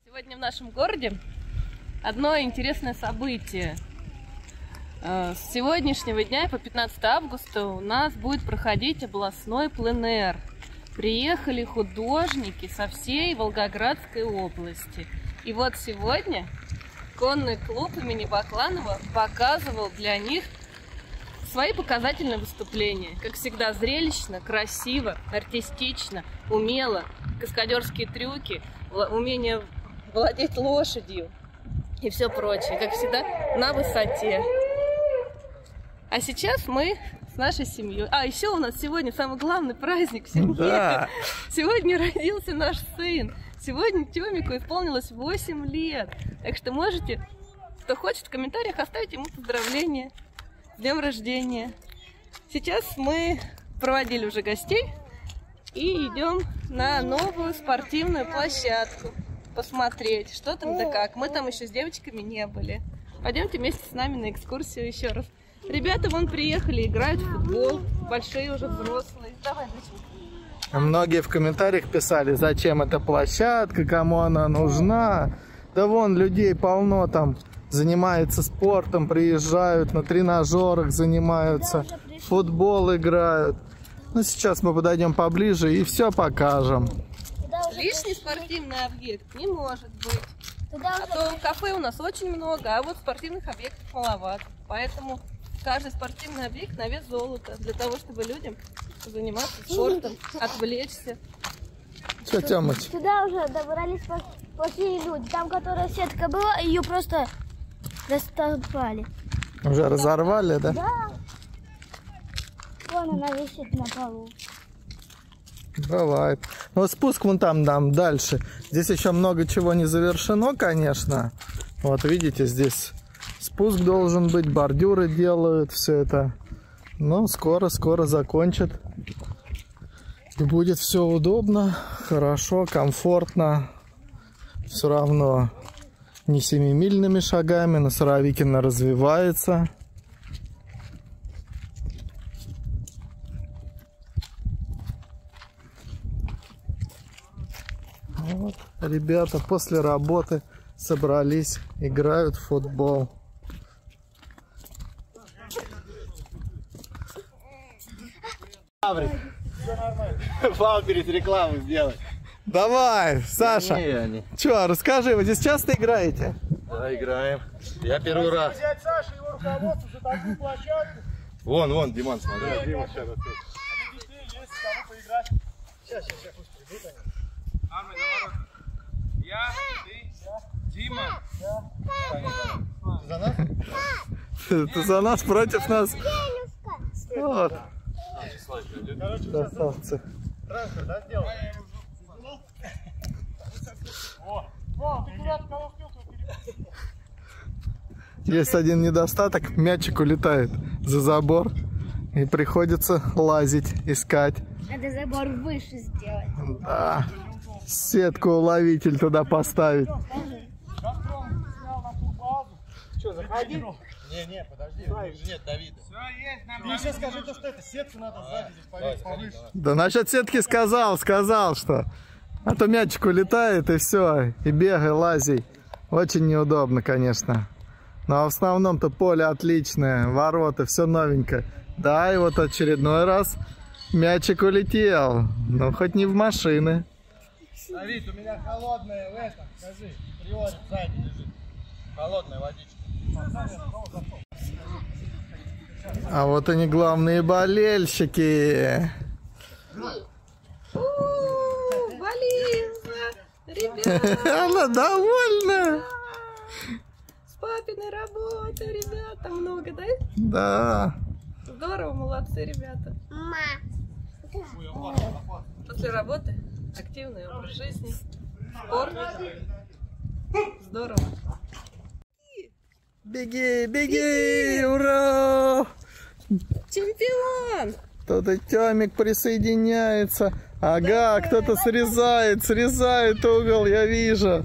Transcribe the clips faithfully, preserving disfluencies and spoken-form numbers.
Сегодня в нашем городе одно интересное событие. С сегодняшнего дня по пятнадцатое августа у нас будет проходить областной пленэр. Приехали художники со всей Волгоградской области. И вот сегодня конный клуб имени Бакланова показывал для них свои показательные выступления. Как всегда, зрелищно, красиво, артистично, умело. Каскадерские трюки, умение владеть лошадью и все прочее. Как всегда, на высоте. А сейчас мы с нашей семьей. А, еще у нас сегодня самый главный праздник в семье. Да. Сегодня родился наш сын. Сегодня Тёмику исполнилось восемь лет. Так что можете, кто хочет, в комментариях оставить ему поздравления с днем рождения. Сейчас мы проводили уже гостей и идем на новую спортивную площадку посмотреть, что там да как. Мы там еще с девочками не были. Пойдемте вместе с нами на экскурсию еще раз. Ребята вон приехали, играют в футбол. Большие уже взрослые. Давай, доченька. Многие в комментариях писали, зачем эта площадка, кому она нужна. Да вон людей полно там, занимаются спортом, приезжают на тренажерах, занимаются, в футбол играют. Ну, сейчас мы подойдем поближе и все покажем. Лишний спортивный объект не может быть. А то кафе у нас очень много, а вот спортивных объектов маловато. Поэтому каждый спортивный объект на вес золота, для того, чтобы людям заниматься спортом, отвлечься. Что, Тёмыч? Сюда уже добрались плохие люди. Там, которая сетка была, ее просто растоптали. Уже разорвали, да? Да. Вон она висит на полу. Бывает. Ну, спуск вон там, там, дальше. Здесь еще много чего не завершено, конечно. Вот, видите, здесь спуск должен быть, бордюры делают, все это. Но скоро-скоро закончат. И будет все удобно, хорошо, комфортно. Все равно не семимильными шагами, но Суровикино развивается. Вот, ребята после работы собрались, играют в футбол. Фал перед рекламой сделать. Давай, Саша. Че, расскажи, вы здесь часто играете? Да, играем. Я первый раз. Взять Сашу, его руководство за такую площадку. Вон, вон, Диман, смотри. Да, Дима сейчас растет. А для детей есть кому поиграть. Сейчас, сейчас, сейчас, пусть придут они. Армия, на я, ты, Дима. За нас? Ты за нас, против нас. Вот. Короче, красавцы. трансфер, да, сделал? О, о, ты куда-то кого впил? Есть один недостаток, мячик улетает за забор и приходится лазить, искать. Надо забор выше сделать. Да. Сетку-уловитель туда поставить. Газпром снял на турбазу. Что, заходи? Не, не, подожди, нет, Давида. Все есть, нормально. Ты еще скажи, то, что это сетку надо сзади здесь повесить повыше. Да насчет сетки сказал, сказал, что. А то мячик улетает и все, и бегай, лазей. Очень неудобно, конечно. Но в основном-то поле отличное, ворота, все новенькое. Да, и вот очередной раз мячик улетел. Но хоть не в машины. Давид, у меня холодная в этом, скажи, приорит сзади лежит. Холодная водичка. А вот они главные болельщики. Вализа! Ребята! Она довольна! С папиной работы, ребята, много, да? Да. Здорово, молодцы, ребята. После работы активный образ жизни, спорт. Здорово. Беги, беги, ура! Чемпион! Кто-то Тёмик присоединяется. Ага, кто-то срезает, срезает угол, я вижу.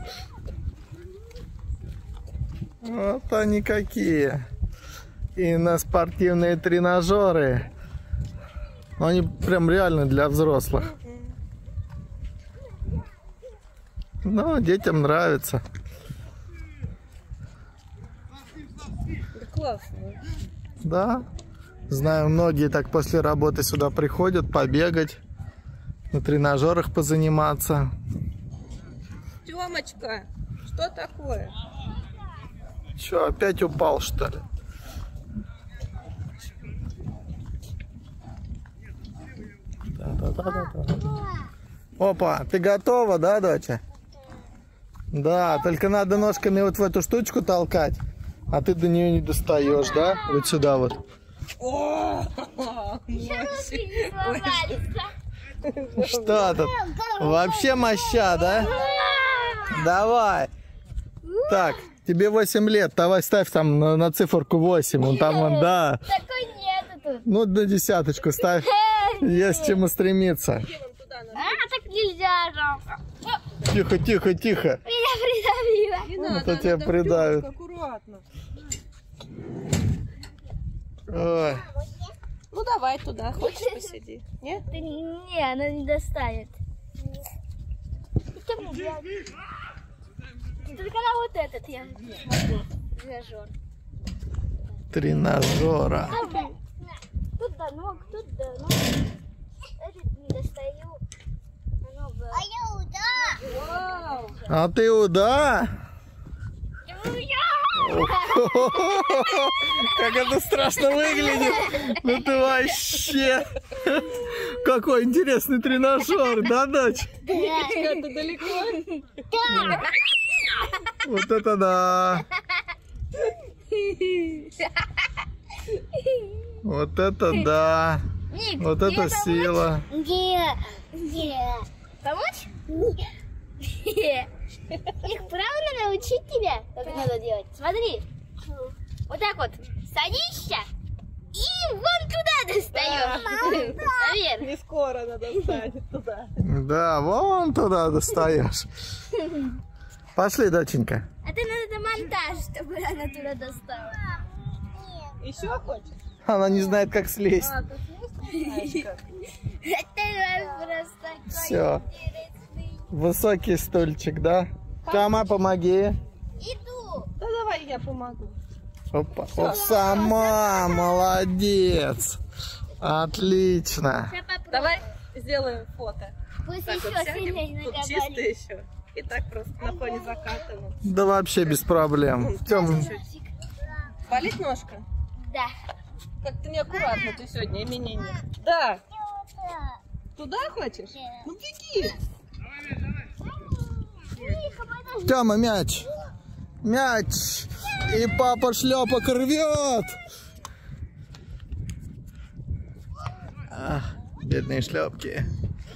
Вот они какие. И на спортивные тренажеры. Они прям реально для взрослых. Ну, детям нравится. Да классно. Да. Знаю, многие так после работы сюда приходят побегать, на тренажерах позаниматься. Тёмочка, что такое? Че, опять упал, что ли? Да-да-да-да-да. Опа, ты готова, да, доча? Да, только надо ножками вот в эту штучку толкать, а ты до нее не достаешь, да? Вот сюда вот. О, Что тут? Вообще моща, да? Давай. Так, тебе восемь лет, давай ставь там на, на циферку восемь. Вон там, вон, да. Такой нету тут. Ну, на десяточку ставь. Есть к чему стремиться. А, так нельзя, жалко. Тихо, тихо, тихо. Меня придавило. не Вот надо, это тебя надо придавит. аккуратно. Ой. Ну давай туда, хочешь посиди? Нет? Ты не, не, она не достанет. Что мне делать? Только на вот этот я смогу. Тренажер. Тренажера. Тут до ног, тут до ног. Этот не достаю. Оно бы... А я уда! Вау! А ты уда? Как это страшно выглядит. Ну ты вообще. Какой интересный тренажер, да, дочь? Это далеко? Вот это да. Вот это да. Ник, Вот тебе это помочь? сила. Не, не. Помочь? Не. Ник, правильно научить тебя, как надо делать? Смотри. Вот так вот. Садишься и вон туда достаешь. Наверх. Не скоро надо встать туда. Да, вон туда достаешь. Пошли, доченька. А ты надо монтаж, чтобы она туда достала. Еще хочешь? Она не знает, как слезть. А, тут есть знаешь как? Это просто Всё. интересный. Высокий стульчик, да? Тёма, помоги. Иду. Да давай я помогу. Опа. Вот сама, молодец. Отлично. Сейчас попробуем. Давай сделаем фото. Пусть Так еще вот сядем, сильнее тут чисто наговорит. еще. И так просто на фоне заката. вот. Да вообще без проблем. Тём, Болит ножка? Да. Как-то неаккуратно ты сегодня, именинник. Да. Туда хочешь? Ну беги. Тихо, подожди. Тёма, мяч. Мяч. И папа шлепок рвет. Ах, бедные шлепки.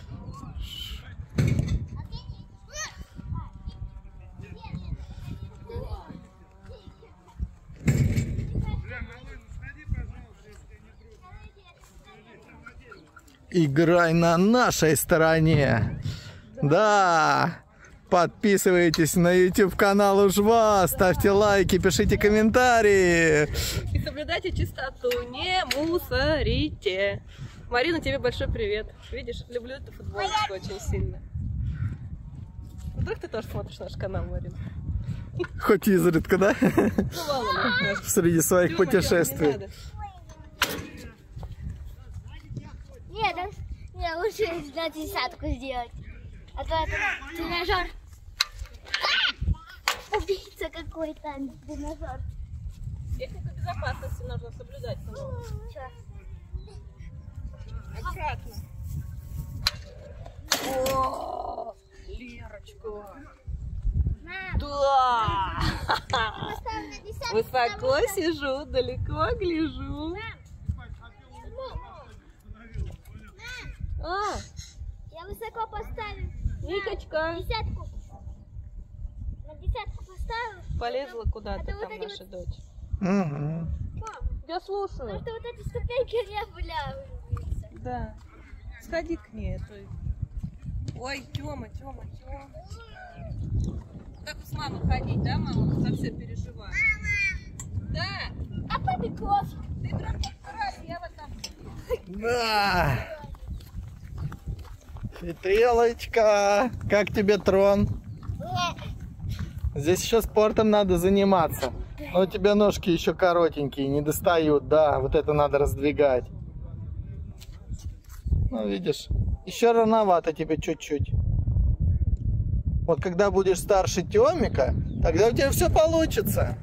Играй на нашей стороне. Да. Подписывайтесь на YouTube канал Ужва, ставьте лайки, пишите комментарии. И соблюдайте чистоту, не мусорите. Марина, тебе большой привет. Видишь, люблю эту футболочку очень сильно. Вдруг ты тоже смотришь наш канал, Марина? Хоть изредка, да? Ну ладно, Среди своих путешествий. Нет, да, не, лучше на десятку сделать. А то это тренажер. А! Убийца какой-то, тренажер. Технику безопасности нужно соблюдать. Чё? Аккуратно. О, Лерочка. Мам, Да. поставь на десятку. Высоко сижу, далеко гляжу. А, Я высоко поставлю. Никочка. Десятку. На десятку поставлю. Полезла куда-то Это вот там эти наша вот- дочь. Угу. Мам, Я слушаю. потому что вот эти ступеньки не были. Да. Сходи к ней. а то- Ой, Тёма, Тёма, Тёма. Как с мамой ходить, да, мама? Совсем переживаю. Да. А папе кофе. Ты прям как я вот там. Да. Петрелочка, как тебе трон? Здесь еще спортом надо заниматься. Но у тебя ножки еще коротенькие, не достают, да. Вот это надо раздвигать. Ну, видишь, еще рановато тебе чуть-чуть. Вот когда будешь старше Тёмика, тогда у тебя все получится.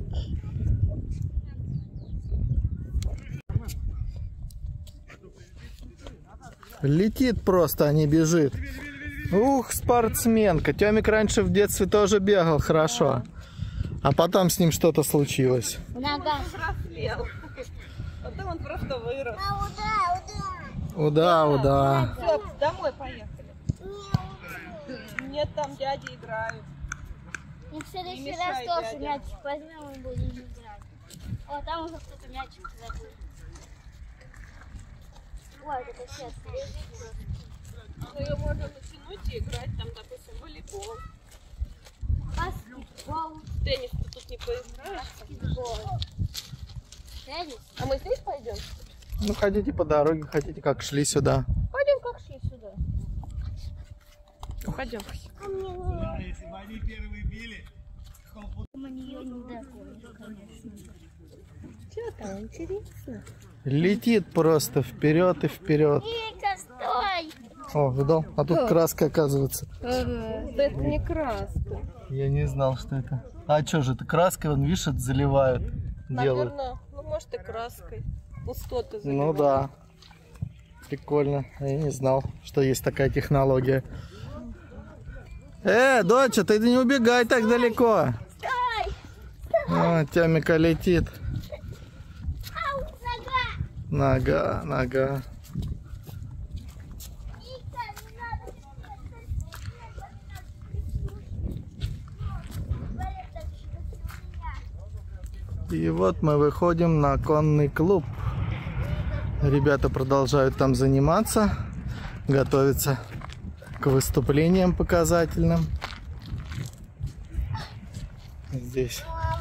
Летит просто, а не бежит. Ух, спортсменка. Тёмик раньше в детстве тоже бегал хорошо. А потом с ним что-то случилось. Нога. Взрослел. Потом он просто вырос. Уда, уда. Все, домой поехали. Нет, там дяди играют. И в следующий Не раз мешай, тоже дядя. мячик возьмем и будем играть. О, там уже кто-то мячик забыл. Ой, это сетка лежит просто. Мы ее можем натянуть и играть там, допустим, в волейбол. Баскетбол. В теннис ты тут не поиграешь. Баскетбол. Теннис. А мы здесь пойдем? Ну, хотите по дороге, хотите как шли сюда. Пойдем как шли сюда. Пойдем. Если бы они первые били, Мы ее не догоним, конечно. Что там интересно? Летит просто вперед и вперед. Вика, стой! О, видал? А тут краска, оказывается. Ага, да это не краска. Я не знал, что это. А что же, это краской, вон, видишь, это заливают. Делают. Наверное, ну может и краской. Пустоты Ну заливают. да. Прикольно. Я не знал, что есть такая технология. Э, доча, ты не убегай так далеко. Стой! О, Тёмика летит. Ау, нога! Нога, нога. Вика, не надо! И вот мы выходим на конный клуб. Ребята продолжают там заниматься, готовятся к выступлениям показательным. Здесь.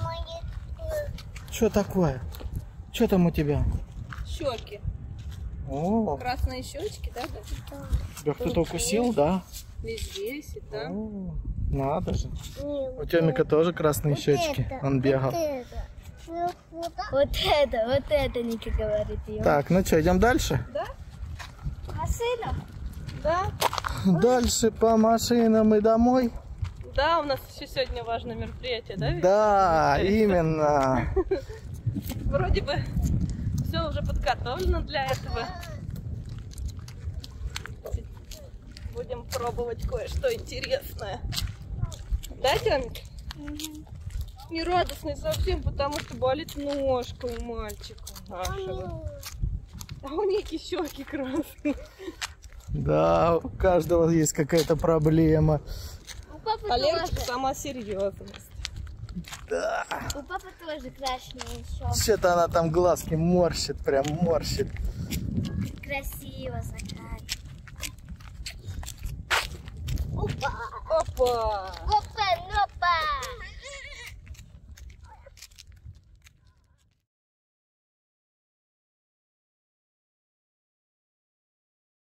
Что такое? Что там у тебя? Щеки. О, Красные щечки, да? да? тебя кто-то укусил, да? И здесь, и там. О, надо же. У Тёмика тоже красные щечки. Он бегал. Вот это, вот это, Ника говорит ее. Так, ну что, идем дальше? Машина? Да? Дальше по машинам и домой. Да, у нас еще сегодня важное мероприятие, да? ведь? Да, именно. Вроде бы все уже подготовлено для этого. Будем пробовать кое-что интересное. Да, Тёмик? Не радостный совсем, потому что болит ножка у мальчика нашего. А у Ники щеки красные. Да, у каждого есть какая-то проблема. У папы А Леночка тоже. сама серьезность. Да. У папы тоже красные щеки. Что-то она там глазки морщит, прям морщит. Красиво закат. Опа! Опа! Опа!